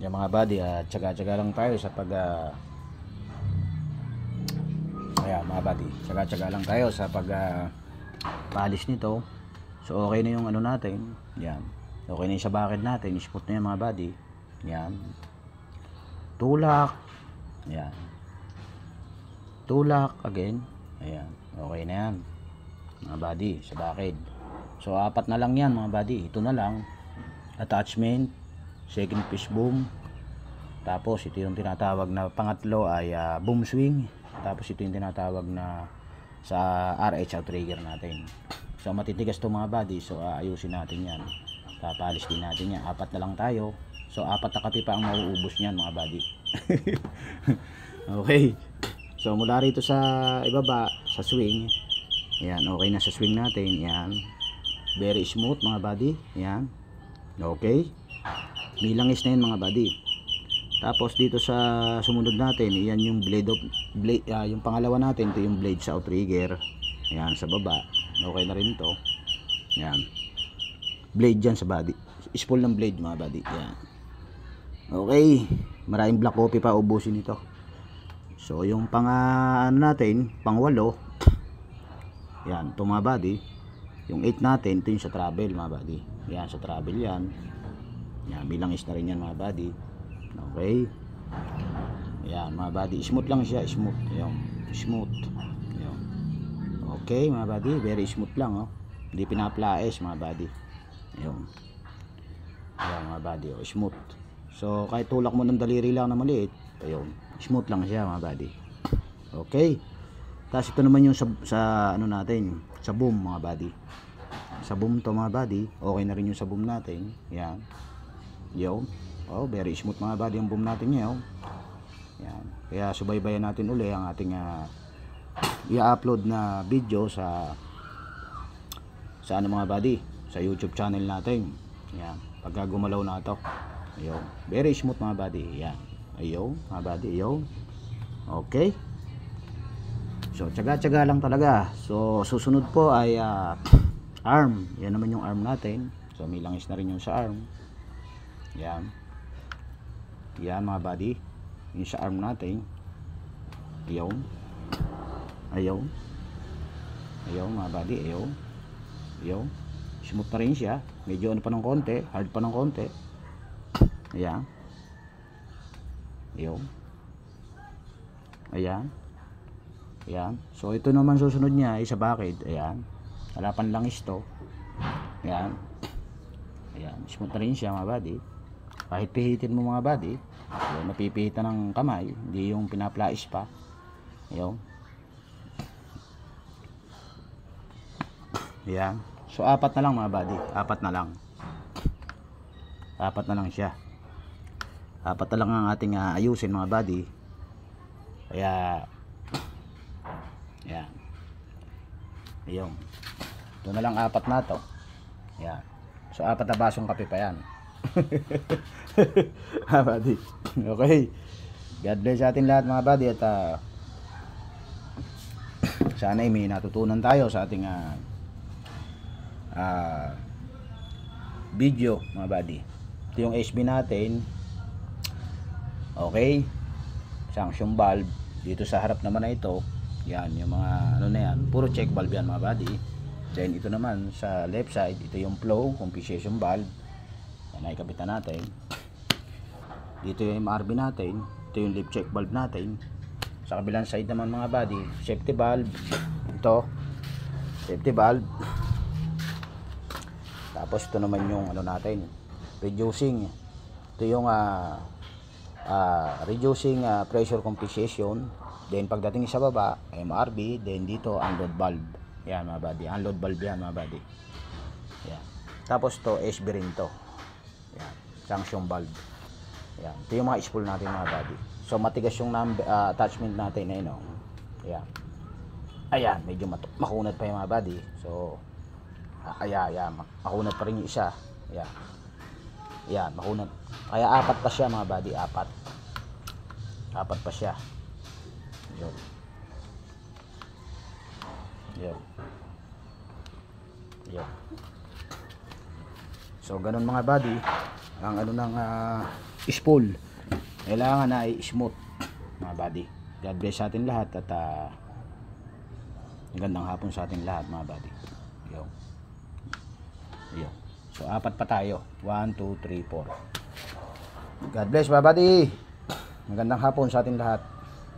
Yung mga buddy, tsaga-tsaga lang tayo sa ayan mga buddy, tsaga-tsaga lang tayo sa palis nito. So okay na yung ano natin. Yan. Okay na yung sa bakid natin. Spot na yan mga buddy. Yan. Tulak. Yan. Tulak again. Ayan. Okay na yan mga buddy sa bakid. So apat na lang yan mga buddy. Ito na lang. Attachment, second fish boom. Tapos ito yung tinatawag na pangatlo ay boom swing. Tapos ito yung tinatawag na sa RH outrigger natin. So matitigas to mga buddy. So ayusin natin yan. Papalis din natin yan. Apat na lang tayo. So apat na kape pa ang mauubos niyan mga buddy. Okay. So mula rito sa ibaba sa swing. Ayan, okay na sa swing natin. Ayan. Very smooth mga buddy. Ayan. Okay. Milangis na yun mga buddy. Tapos dito sa sumunod natin, iyan yung blade, yung pangalawa natin, ito yung blade sa outrigger. Ayan, sa baba. Okay na rin to. Ayan. Blade dyan sa body. Spool ng blade mga buddy. Ayan. Okay. Maraming black coffee pa ubusin ito. So yung ano natin, pang-8. Ayan, ito mga buddy. Yung 8 natin, ito yung sa travel mga buddy. Ayan, sa travel yan. Ayan, bilangis na rin yan mga buddy. Okay. Ayan mga buddy, smooth lang siya, smooth. Ayan, smooth. Ayan. Okay mga buddy, very smooth lang oh. Hindi pinaplaes mga buddy. Ayan. Ayan mga buddy, oh, smooth. So kahit tulak mo ng daliri lang na maliit, ayun, smooth lang siya mga buddy. Okay. Tapos ito naman yung sa ano natin, sa boom mga buddy. Sa boom to mga buddy, okay na rin yung sa boom natin. Ayan. Yo. Oh, very smooth mga buddy ang boom natin ngayon. Yan. Kaya subaybayan natin uli ang ating i-upload na video sa ano mga buddy, sa YouTube channel natin. Yan. Pagka gumalaw na ito. Ayun. Very smooth mga buddy. Yan. Ayun, mga buddy, ayun. Okay. So, tsaga-tsaga lang talaga. So, susunod po ay arm. Yan naman yung arm natin. So, may langis na rin yung sa arm. Yan. Yan mga buddy. Yung sa arm natin. Ayaw. Ayaw. Ayaw mga buddy. Ayaw. Ayaw. Smooth na rin siya. Medyo ano pa ng konti. Hard pa ng konti. Ayan. Ayaw. Ayan. Ayan. So ito naman susunod niya ay sa bakid. Ayan. Halapan lang isto. Ayan. Ayan. Smooth na rin siya mga buddy. Kahit pihitin mo mga buddy, so, napipihitan ng kamay, hindi yung pinaplais pa. Ayun. Ayan. So apat na lang mga buddy, apat na lang. Apat na lang siya. Apat na lang ang ating ayusin mga buddy. Kaya ayan. Ayun. Ito na lang apat na to. Ayan. So apat na basong kape pa yan. Buddy. Okay. God bless sa atin lahat mga buddy at sana ay may natutunan tayo sa ating video mga buddy. Ito yung SB natin. Okay. Sanction valve dito sa harap naman na ito. Yan yung mga ano na yan, puro check valve yan mga buddy. Then ito naman sa left side, ito yung flow compensation valve. Naikapitan natin. Dito yung MRB natin. Ito yung lip check valve natin. Sa kabilang side naman mga buddy, safety valve. Ito safety valve. Tapos ito naman yung ano natin, reducing. Ito yung reducing pressure compensation. Then pagdating sa baba, MRB. Then dito unload valve. Yan mga buddy, unload valve yan mga buddy. Yan. Tapos to SB rin to. Yan, sanction valve. Yan, ito yung mga spool natin mga buddy. So matigas yung attachment natin eh, no? Ayan. Ayan, medyo makunat pa yung mga buddy. So ayan, makunat pa rin yung isa. Ayan. Ayan, makunat. Kaya apat pa siya mga buddy, apat. Apat pa siya. Yun. Yun. Yun. So ganun mga buddy. ang ano ng spool. Kailangan na i-smooth mga buddy. God bless sa atin lahat at magandang hapon sa atin lahat mga buddy. Yo. Yo. So apat pa tayo. 1, 2, 3, 4. God bless mga buddy. Magandang hapon sa atin lahat.